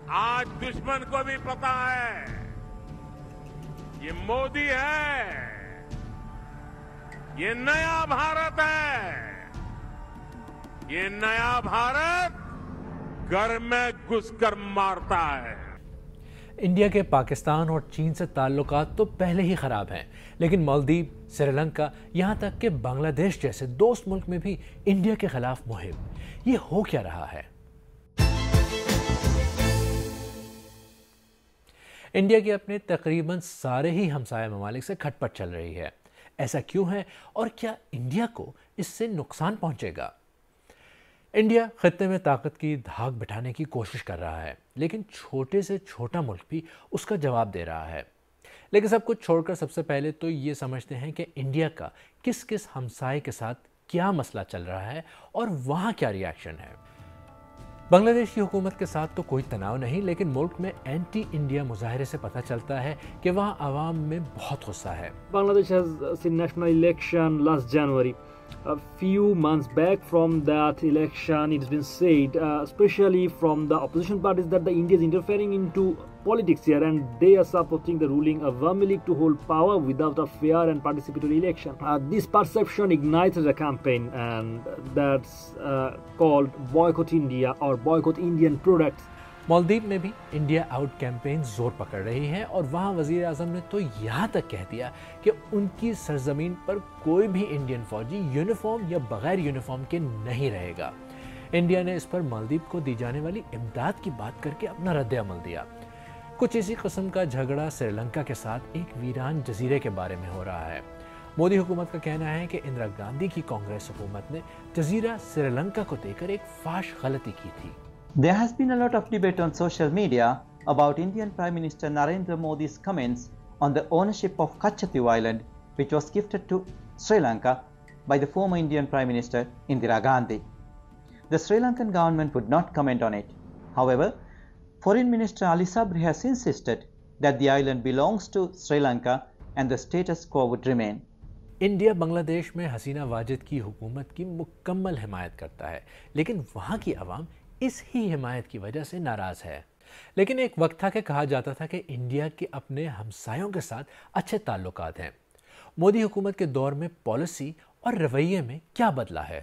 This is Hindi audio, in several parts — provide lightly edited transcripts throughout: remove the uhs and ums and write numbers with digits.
आज दुश्मन को भी पता है ये मोदी है, ये नया भारत है। ये नया भारत घर में घुसकर मारता है। इंडिया के पाकिस्तान और चीन से ताल्लुकात तो पहले ही खराब हैं, लेकिन मालदीव, श्रीलंका, यहाँ तक कि बांग्लादेश जैसे दोस्त मुल्क में भी इंडिया के खिलाफ मुहिम। ये हो क्या रहा है? इंडिया की अपने तकरीबन सारे ही हमसाया ममालिक से खटपट चल रही है। ऐसा क्यों है और क्या इंडिया को इससे नुकसान पहुंचेगा? इंडिया खत्ते में ताकत की धाक बिठाने की कोशिश कर रहा है, लेकिन छोटे से छोटा मुल्क भी उसका जवाब दे रहा है। लेकिन सब कुछ छोड़कर सबसे पहले तो ये समझते हैं कि इंडिया का किस किस हमसाये के साथ क्या मसला चल रहा है और वहाँ क्या रिएक्शन है। बांग्लादेश की हुकूमत के साथ तो कोई तनाव नहीं, लेकिन मुल्क में एंटी इंडिया मुजाहरे से पता चलता है कि वहाँ आवाम में बहुत गुस्सा है। Bangladesh has seen national election last January. A few months back from that election, it's been said, especially from the opposition parties, that the India is interfering into politics here, and they are supporting the ruling Awami League to hold power without a fair and participatory election. This perception ignited a campaign, and that's called Boycott India or Boycott Indian Products. Maldives में भी इंडिया आउट कैंपेन जोर पकड़ रही है और वहाँ वज़ीर आज़म ने तो यहाँ तक कह दिया कि उनकी सरजमीन पर कोई भी इंडियन फौजी यूनिफॉर्म या बगैर यूनिफॉर्म के नहीं रहेगा। इंडिया ने इस पर मालदीव को दी जाने वाली इमदाद की बात करके अपना रद्द-ए-अमल दिया। कुछ इसी किस्म का झगड़ा श्रीलंका के साथ एक वीरान जजीरे के बारे में हो रहा है। मोदी हुकूमत का कहना है कि इंदिरा गांधी की कांग्रेस हुकूमत ने जजीरा श्रीलंका को देकर एक फाश गलती की थी। There has been a lot of debate on social media about Indian Prime Minister Narendra Modi's comments on the ownership of Kachatiw Island, which was gifted to Sri Lanka by the former Indian Prime Minister Indira Gandhi. The Sri Lankan government would not comment on it. However, Foreign Minister Ali Sabri has insisted that the island belongs to Sri Lanka and the status quo would remain. India Bangladesh में हसीना वाजिद की हुकूमत की मुकम्मल हिमायत करता है, लेकिन वहाँ की आवाम इस ही हिमायत की वजह से नाराज़ है। लेकिन एक वक्त था कि कहा जाता था कि इंडिया के अपने हमसायों के साथ अच्छे ताल्लुकात हैं। मोदी हुकूमत के दौर में पॉलिसी और रवैये में क्या बदला है?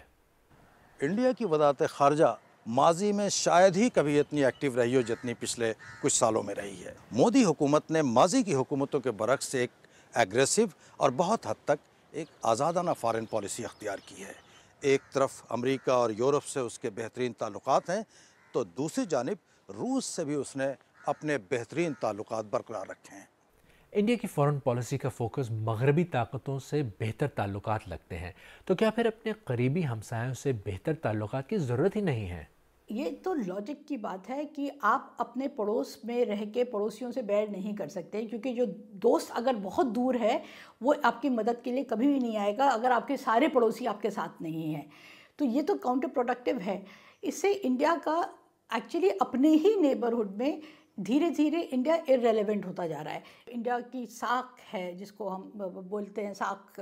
इंडिया की वज़ारत ख़ारजा माजी में शायद ही कभी इतनी एक्टिव रही हो जितनी पिछले कुछ सालों में रही है। मोदी हुकूमत ने माजी की हुकूमतों के बरक्स एक एग्रेसिव और बहुत हद तक एक आज़ादाना फ़ॉरेन पॉलिसी अख्तियार की है। एक तरफ अमेरिका और यूरोप से उसके बेहतरीन ताल्लुकात हैं, तो दूसरी जानिब रूस से भी उसने अपने बेहतरीन ताल्लुकात बरकरार रखे हैं। इंडिया की फॉरेन पॉलिसी का फोकस मगरबी ताकतों से बेहतर ताल्लुकात लगते हैं, तो क्या फिर अपने करीबी हमसायों से बेहतर ताल्लुकात की ज़रूरत ही नहीं है? ये तो लॉजिक की बात है कि आप अपने पड़ोस में रह के पड़ोसियों से बैर नहीं कर सकते, क्योंकि जो दोस्त अगर बहुत दूर है वो आपकी मदद के लिए कभी भी नहीं आएगा अगर आपके सारे पड़ोसी आपके साथ नहीं हैं। तो ये तो काउंटर प्रोडक्टिव है। इससे इंडिया का एक्चुअली अपने ही नेबरहुड में धीरे धीरे इंडिया इररेलेवेंट होता जा रहा है। इंडिया की साख है, जिसको हम बोलते हैं साख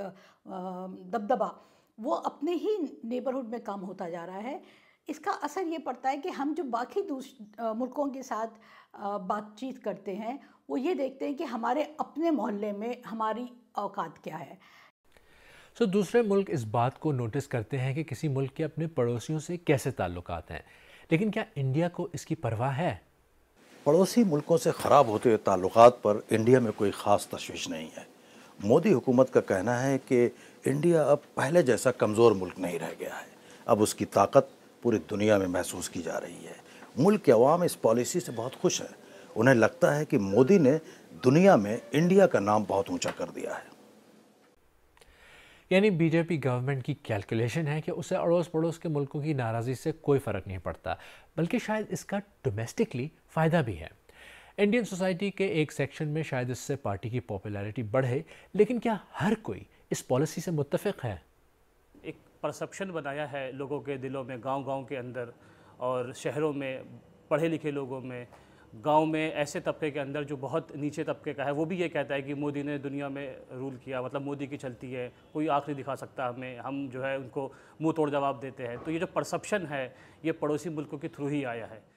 दबदबा, वो अपने ही नेबरहुड में कम होता जा रहा है। इसका असर ये पड़ता है कि हम जो बाकी मुल्कों के साथ बातचीत करते हैं वो ये देखते हैं कि हमारे अपने मोहल्ले में हमारी औकात क्या है। सो दूसरे मुल्क इस बात को नोटिस करते हैं कि किसी मुल्क के अपने पड़ोसियों से कैसे ताल्लुकात हैं, लेकिन क्या इंडिया को इसकी परवाह है? पड़ोसी मुल्कों से ख़राब होते हुए ताल्लुकात पर इंडिया में कोई ख़ास तशवीश नहीं है। मोदी हुकूमत का कहना है कि इंडिया अब पहले जैसा कमज़ोर मुल्क नहीं रह गया है, अब उसकी ताकत पूरी दुनिया में महसूस की जा रही है। मुल्क के अवाम इस पॉलिसी से बहुत खुश है। उन्हें लगता है कि मोदी ने दुनिया में इंडिया का नाम बहुत ऊंचा कर दिया है। यानी बीजेपी गवर्नमेंट की कैलकुलेशन है कि उसे अड़ोस पड़ोस के मुल्कों की नाराज़गी से कोई फ़र्क नहीं पड़ता, बल्कि शायद इसका डोमेस्टिकली फ़ायदा भी है। इंडियन सोसाइटी के एक सेक्शन में शायद इससे पार्टी की पॉपुलैरिटी बढ़े, लेकिन क्या हर कोई इस पॉलिसी से मुत्तफ़िक है? एक परसेप्शन बनाया है लोगों के दिलों में, गांव-गांव के अंदर और शहरों में, पढ़े लिखे लोगों में, गांव में ऐसे तबके के अंदर जो बहुत नीचे तबके का है, वो भी ये कहता है कि मोदी ने दुनिया में रूल किया, मतलब मोदी की चलती है, कोई आँख नहीं दिखा सकता हमें, हम जो है उनको मुंह तोड़ जवाब देते हैं। तो ये जो परसेप्शन है ये पड़ोसी मुल्कों के थ्रू ही आया है।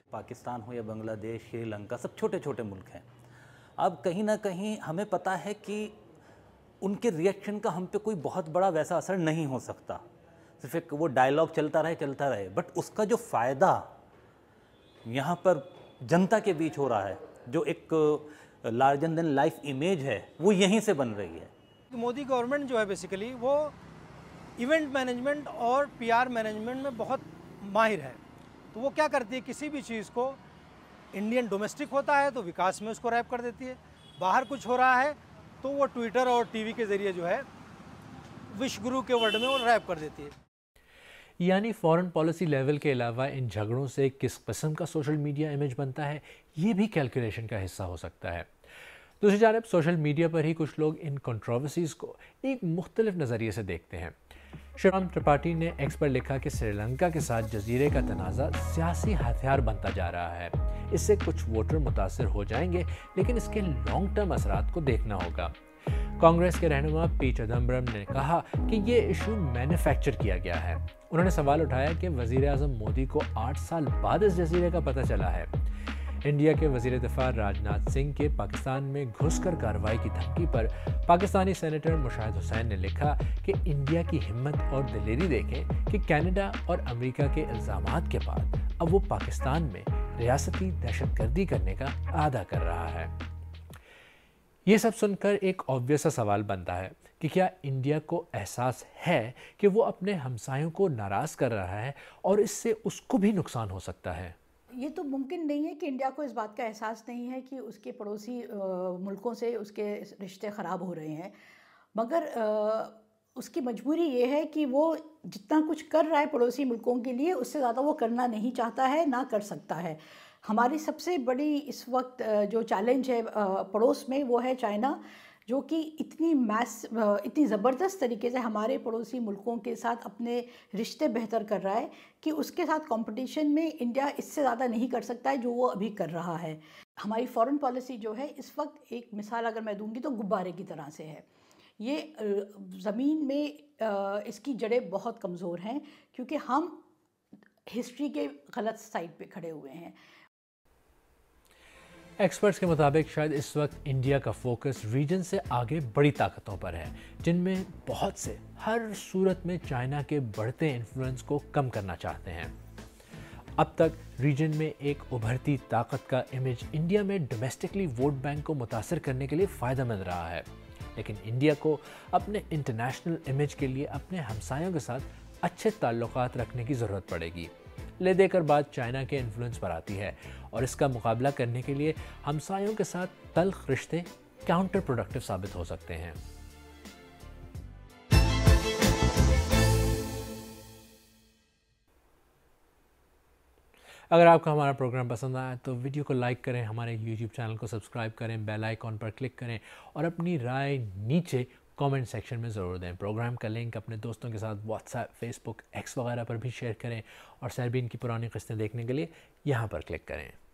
پاکستان ہو یا بنگلہ دیش، شری لنکا، سب چھوٹے چھوٹے ملک ہیں. اب کہیں نہ کہیں ہمیں پتہ ہے کہ ان کے ریئیکشن کا ہم پہ کوئی بہت بڑا ویسا اثر نہیں ہو سکتا، صرف ایک وہ ڈائلاگ چلتا رہے، بٹ اس کا جو فائدہ یہاں پر جنتا کے بیچ ہو رہا ہے، جو ایک لارجر دین لائف امیج ہے، وہ یہیں سے بن رہی ہے. مودی گورنمنٹ جو ہے بیسیکلی وہ ایونٹ مینجمنٹ اور پی آر مینجمنٹ میں بہت ماہر ہے. تو وہ کیا کرتی ہے، کسی بھی چیز کو انڈین ڈومیسٹک ہوتا ہے تو وکاس میں اس کو ریپ کر دیتی ہے، باہر کچھ ہو رہا ہے تو وہ ٹویٹر اور ٹی وی کے ذریعے جو ہے وش گرو کے ورڈ میں وہ ریپ کر دیتی ہے. یعنی فورن پالیسی لیول کے علاوہ ان جھگڑوں سے کس قسم کا سوشل میڈیا امیج بنتا ہے، یہ بھی کیلکولیشن کا حصہ ہو سکتا ہے. دوسری جانب سوشل میڈیا پر ہی کچھ لوگ ان کنٹروورسیز کو ایک مختلف نظریے سے دیکھتے ہیں. شیورام ترپاٹھی نے ایکس پر لکھا کہ سری لنکا کے ساتھ جزیرے کا تنازع سیاسی ہتھیار بنتا جا رہا ہے. اس سے کچھ ووٹر متاثر ہو جائیں گے، لیکن اس کے لانگ ٹرم اثرات کو دیکھنا ہوگا. کانگریس کے رہنما پی چدمبرم نے کہا کہ یہ ایشو مینوفیکچر کیا گیا ہے. انہوں نے سوال اٹھایا کہ وزیر اعظم مودی کو 8 سال بعد اس جزیرے کا پتہ چلا ہے. انڈیا کے وزیر دفاع راجناتھ سنگھ کے پاکستان میں گھس کر کارروائی کی دھمکی پر پاکستانی سینیٹر مشاہد حسین نے لکھا کہ انڈیا کی ہمت اور دلیری دیکھیں کہ کینیڈا اور امریکہ کے الزامات کے بعد اب وہ پاکستان میں ریاستی دہشت گردی کرنے کا اعادہ کر رہا ہے. یہ سب سن کر ایک آبویس سا سوال بنتا ہے کہ کیا انڈیا کو احساس ہے کہ وہ اپنے ہمسایوں کو ناراض کر رہا ہے اور اس سے اس کو بھی نقصان ہو سکتا ہے؟ یہ تو ممکن نہیں ہے کہ انڈیا کو اس بات کا احساس نہیں ہے کہ اس کے پڑوسی ملکوں سے اس کے رشتے خراب ہو رہے ہیں، مگر اس کی مجبوری یہ ہے کہ وہ جتنا کچھ کر رہا ہے پڑوسی ملکوں کے لیے اس سے زیادہ وہ کرنا نہیں چاہتا ہے، نہ کر سکتا ہے. ہماری سب سے بڑی اس وقت جو چیلنج ہے پڑوس میں وہ ہے چائنا، جو کہ اتنی زبردست طریقے سے ہمارے پڑوسی ملکوں کے ساتھ اپنے رشتے بہتر کر رہا ہے کہ اس کے ساتھ کمپٹیشن میں انڈیا اس سے زیادہ نہیں کر سکتا ہے جو وہ ابھی کر رہا ہے. ہماری فورن پالیسی جو ہے اس وقت ایک مثال اگر میں دوں گی تو غبارے کی طرح سے ہے. یہ زمین میں اس کی جڑیں بہت کمزور ہیں کیونکہ ہم ہسٹری کے غلط سائڈ پہ کھڑے ہوئے ہیں. ایکسپرٹس کے مطابق شاید اس وقت انڈیا کا فوکس ریجن سے آگے بڑی طاقتوں پر ہے، جن میں بہت سے ہر صورت میں چائنا کے بڑھتے انفلوئنس کو کم کرنا چاہتے ہیں. اب تک ریجن میں ایک ابھرتی طاقت کا امیج انڈیا میں ڈومیسٹکلی ووٹ بینک کو متاثر کرنے کے لیے فائدہ مند رہا ہے، لیکن انڈیا کو اپنے انٹرنیشنل امیج کے لیے اپنے ہمسایوں کے ساتھ اچھے تعلقات رکھنے کی ضرورت پڑے گی. لے دے کر بات چائنا کے انفلوئنس پر آتی ہے اور اس کا مقابلہ کرنے کے لیے ہمسایوں کے ساتھ تلخ رشتے کاؤنٹر پروڈکٹیو ثابت ہو سکتے ہیں. اگر آپ کو ہمارا پروگرام پسند آیا تو ویڈیو کو لائک کریں، ہمارے یوٹیوب چینل کو سبسکرائب کریں، بیل آئیکن پر کلک کریں اور اپنی رائے نیچے کامنٹ سیکشن میں ضرور دیں. پروگرام کا لنک اپنے دوستوں کے ساتھ WhatsApp, Facebook, X وغیرہ پر بھی شیئر کریں اور سیربین کی پرانی قسطیں دیکھنے کے لیے یہاں پر کلک کریں.